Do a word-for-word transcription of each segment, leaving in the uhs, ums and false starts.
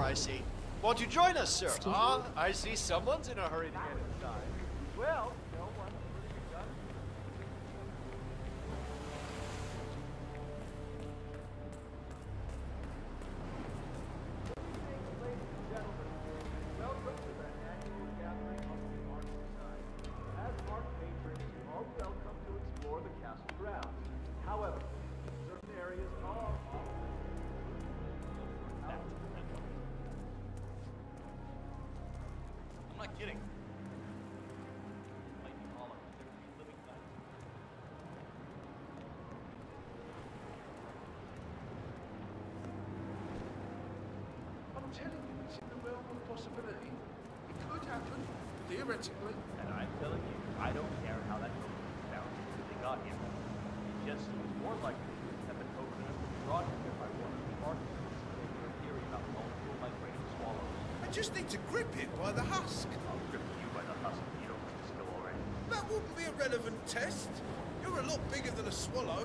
I see. Won't you join us, sir? Ah, I see someone's in a hurry to get inside. Well, no one. Possibility. It could happen, theoretically. And I'm telling you, I don't care how that token down since they got here. It just seems more likely that the token has been brought here by one of the architects with their theory about multiple migrating swallows. I just need to grip it by the husk. I'll grip you by the husk if you don't want to skill already. That wouldn't be a relevant test. You're a lot bigger than a swallow.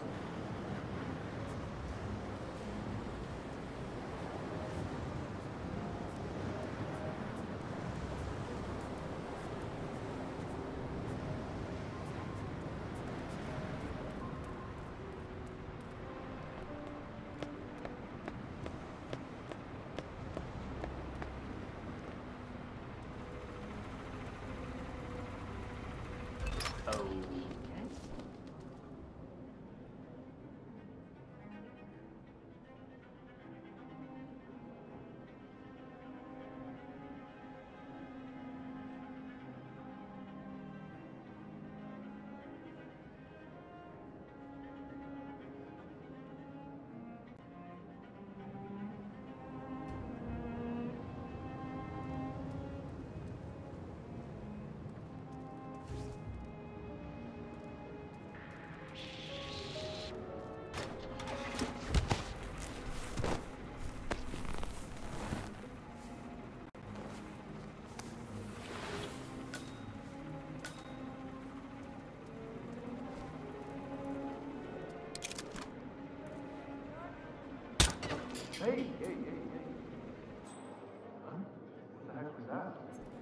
Hey, hey, hey, hey. Huh? What the heck was that?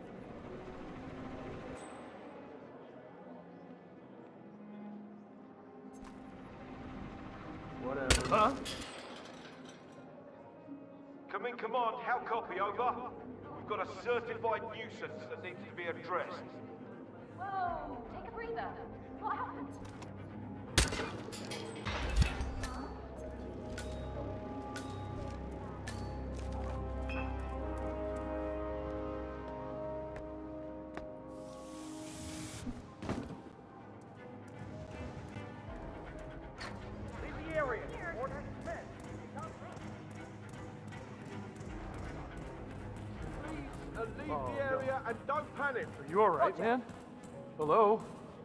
Whatever. Huh? Come in, command. How copy, over? We've got a certified nuisance that needs to be addressed. Whoa, take a breather. What happened? Leave the area and don't panic. Are you alright, man? Hello?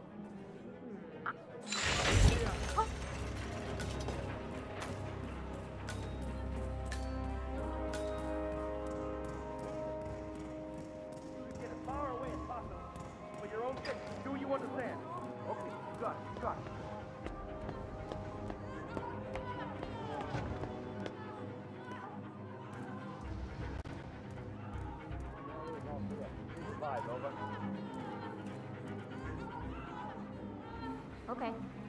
Get as far away as possible. For your own sake, do you understand? Okay, you got it, you got it. Okay.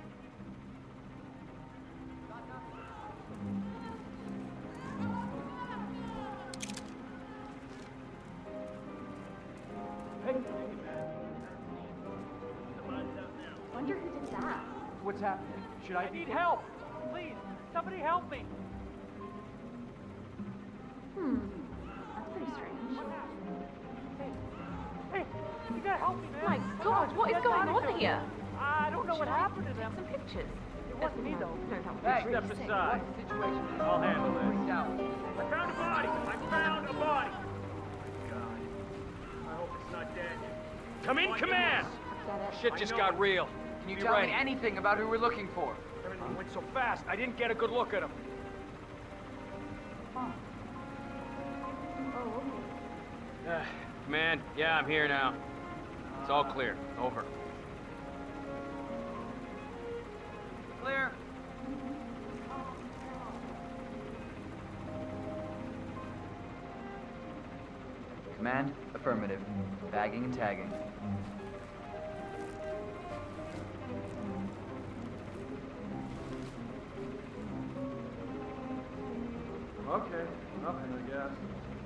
Wonder who did that. What's happening? Should I, I need help! Please, somebody help me! Hmm. That's pretty strange. Hey, you gotta help me, man! My God, what is going on here? I don't know what happened to them. Some pictures. It wasn't me, though. No, that would Hey, be step really sick. aside. situation? I'll handle this. Out. I found a body! I found a body! Oh, God. I hope it's not dead. Come in, command! Get it. Shit just got real. Can you Be tell ready. me anything about who we're looking for? Everything went so fast, I didn't get a good look at him. Oh. Oh, okay. Uh, command, yeah, I'm here now. It's all clear. Over. Clear. Command, affirmative. Bagging and tagging. Okay, nothing, I guess.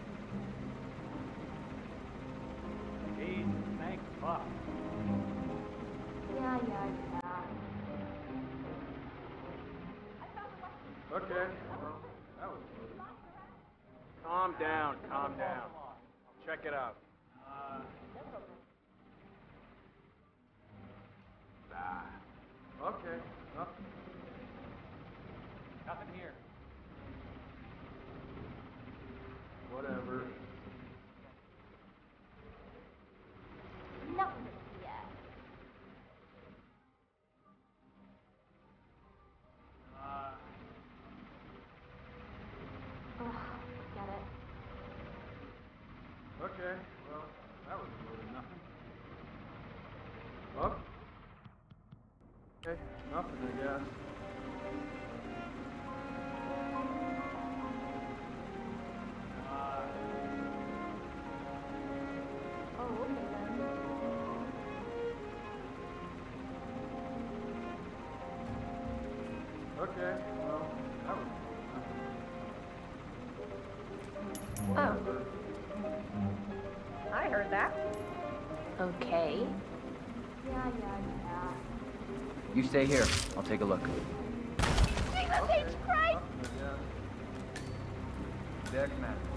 Jeez, thank fuck. Yeah, yeah, yeah. Okay, well, that was good. Calm down, calm down. Check it out. Nah. Okay, nothing. Nothing here. Whatever. Nothing yet. Ugh, get it. Okay, well, that was really nothing. Well, okay, nothing, I guess. Oh, okay then. Okay, well, that was Oh. I heard that. Okay. Yeah, yeah, yeah. You stay here. I'll take a look. Jesus H. Christ! nothing, I guess. There, Commander.